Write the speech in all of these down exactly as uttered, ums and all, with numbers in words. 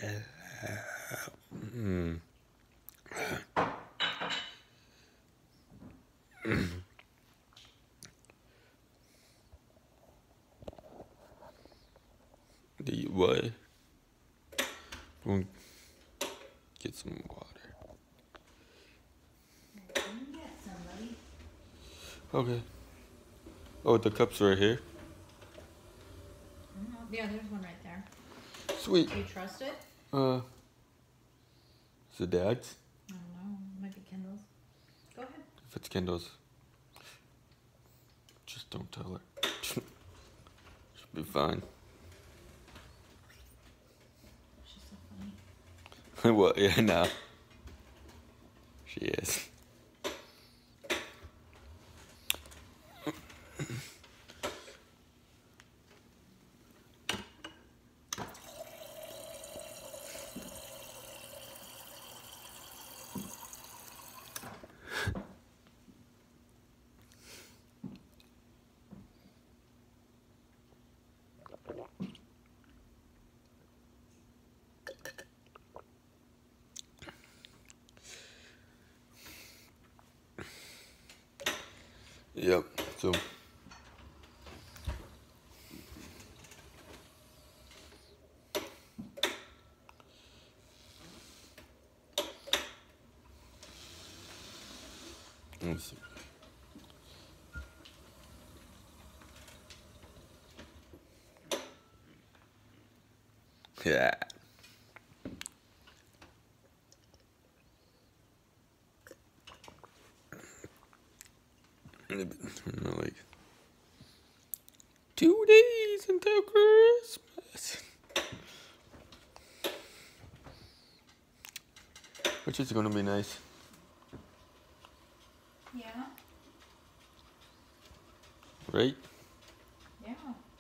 Mm. Do you what? We'll get some water. Get somebody. Okay. Oh, the cup's right here. Mm-hmm. Yeah, there's one right there. Sweet. Do you trust it? Uh, is it Dad's? I don't know. Might be Kendall's. Go ahead. If it's Kendall's, just don't tell her. Should be fine. She's so funny. What? Yeah, no. She is. Yep. So. Let's see. Yeah. Like two days until Christmas, which is gonna be nice. Yeah. Right? Yeah.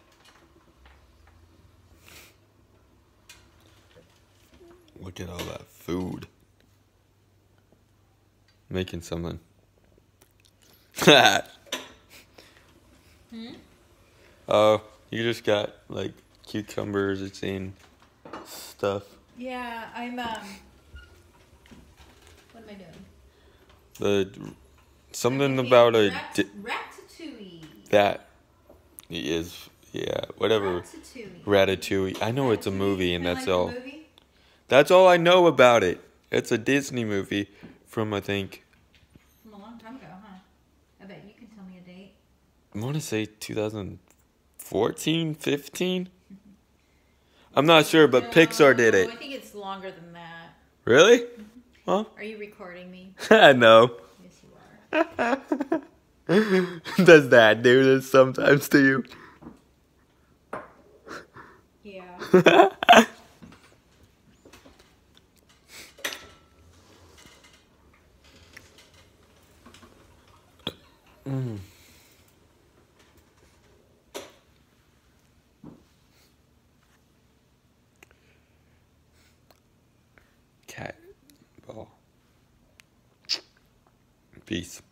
Look at all that food. Making something. Hmm? Oh, you just got like cucumbers and stuff. Yeah, I'm, um... What am I doing? The something I'm about a rat- di- Ratatouille. that is yeah whatever Ratatouille. Ratatouille. I know it's a movie and Kinda that's like the all. movie? That's all I know about it. It's a Disney movie from I think From a long time ago, huh? I bet you can tell me a date. I want to say two thousand fourteen, fifteen. I'm not sure, but No, Pixar did it. I think it's longer than that. Really? Mm-hmm. Huh? Are you recording me? No. Yes, you are. Does that do this sometimes to you? Yeah. mm. Cat ball. Peace.